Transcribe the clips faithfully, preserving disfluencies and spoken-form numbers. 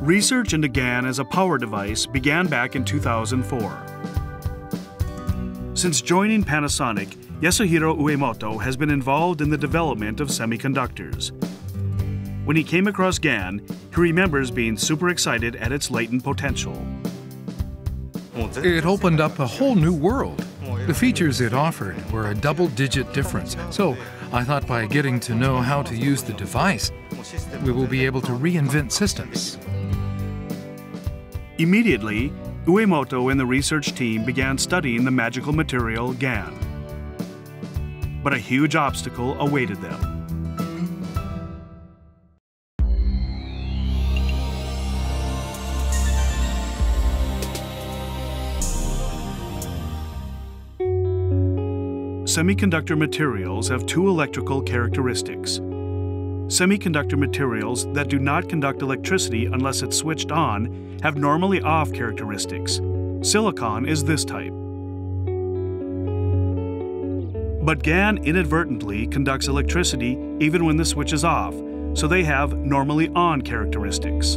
Research into GaN as a power device began back in two thousand four. Since joining Panasonic, Yasuhiro Uemoto has been involved in the development of semiconductors. When he came across GaN, he remembers being super excited at its latent potential. It opened up a whole new world. The features it offered were a double-digit difference, so I thought by getting to know how to use the device, we will be able to reinvent systems. Immediately, Uemoto and the research team began studying the magical material GaN. But a huge obstacle awaited them. Semiconductor materials have two electrical characteristics. Semiconductor materials that do not conduct electricity unless it's switched on have normally off characteristics. Silicon is this type. But GaN inadvertently conducts electricity even when the switch is off, so they have normally on characteristics.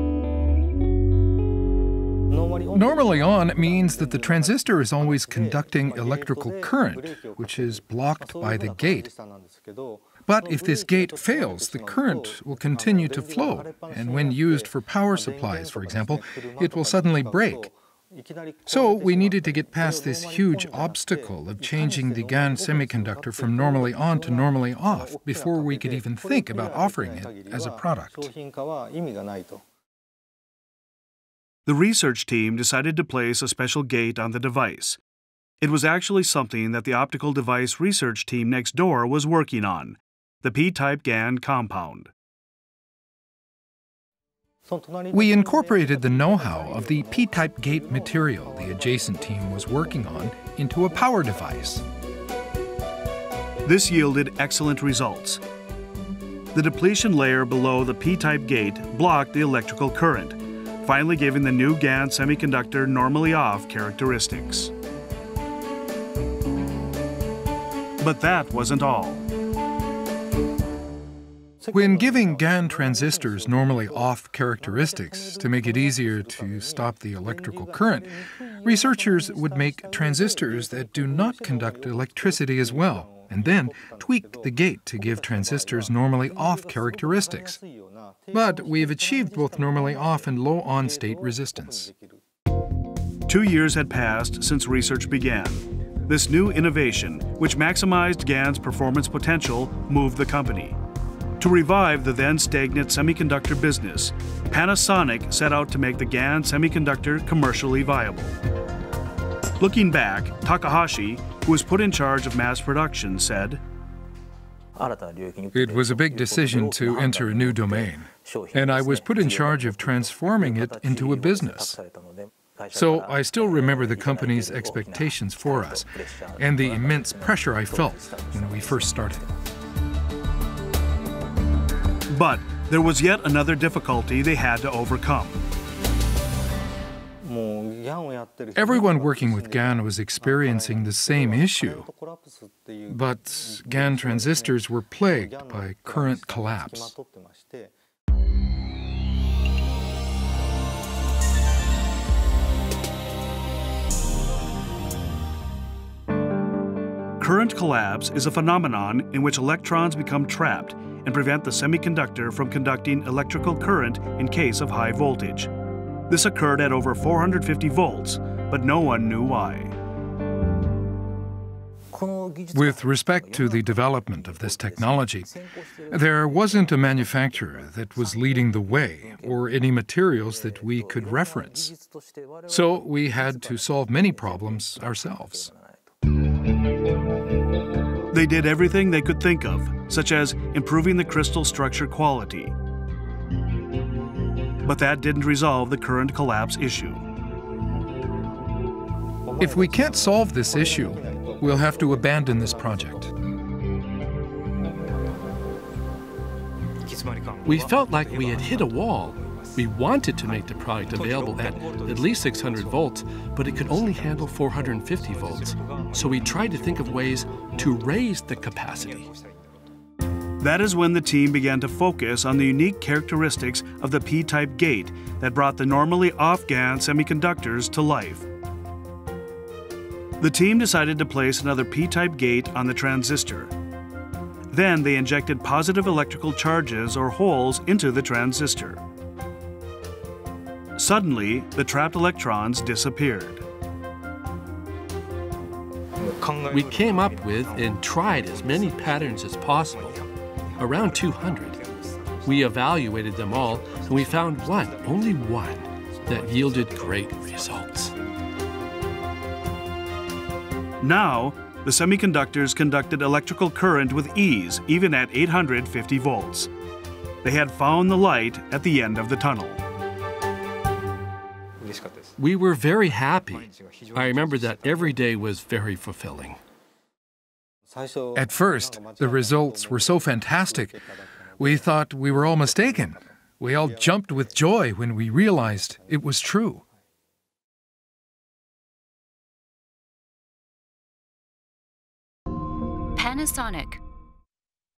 Normally on means that the transistor is always conducting electrical current, which is blocked by the gate. But if this gate fails, the current will continue to flow, and when used for power supplies, for example, it will suddenly break. So we needed to get past this huge obstacle of changing the GaN semiconductor from normally on to normally off before we could even think about offering it as a product. The research team decided to place a special gate on the device. It was actually something that the optical device research team next door was working on, the P-type GaN compound. We incorporated the know-how of the P-type gate material the adjacent team was working on into a power device. This yielded excellent results. The depletion layer below the P-type gate blocked the electrical current, finally giving the new GaN semiconductor normally off characteristics. But that wasn't all. When giving GaN transistors normally off characteristics to make it easier to stop the electrical current, researchers would make transistors that do not conduct electricity as well, and then tweak the gate to give transistors normally off characteristics. But we've achieved both normally off and low on state resistance. Two years had passed since research began. This new innovation, which maximized GaN's performance potential, moved the company. To revive the then stagnant semiconductor business, Panasonic set out to make the GaN semiconductor commercially viable. Looking back, Takahashi, who was put in charge of mass production, said, "It was a big decision to enter a new domain, and I was put in charge of transforming it into a business. So I still remember the company's expectations for us and the immense pressure I felt when we first started." But there was yet another difficulty they had to overcome. Everyone working with GaN was experiencing the same issue, but GaN transistors were plagued by current collapse. Current collapse is a phenomenon in which electrons become trapped and prevent the semiconductor from conducting electrical current in case of high voltage. This occurred at over four hundred fifty volts, but no one knew why. With respect to the development of this technology, there wasn't a manufacturer that was leading the way or any materials that we could reference. So we had to solve many problems ourselves. They did everything they could think of, such as improving the crystal structure quality. But that didn't resolve the current collapse issue. If we can't solve this issue, we'll have to abandon this project. We felt like we had hit a wall. We wanted to make the product available at at least six hundred volts, but it could only handle four hundred fifty volts. So we tried to think of ways to raise the capacity. That is when the team began to focus on the unique characteristics of the P-type gate that brought the normally off-GaN semiconductors to life. The team decided to place another P-type gate on the transistor. Then they injected positive electrical charges or holes into the transistor. Suddenly, the trapped electrons disappeared. We came up with and tried as many patterns as possible, around two hundred. We evaluated them all, and we found one, only one, that yielded great results. Now, the semiconductors conducted electrical current with ease, even at eight hundred fifty volts. They had found the light at the end of the tunnel. We were very happy. I remember that every day was very fulfilling. At first, the results were so fantastic, we thought we were all mistaken. We all jumped with joy when we realized it was true. Panasonic.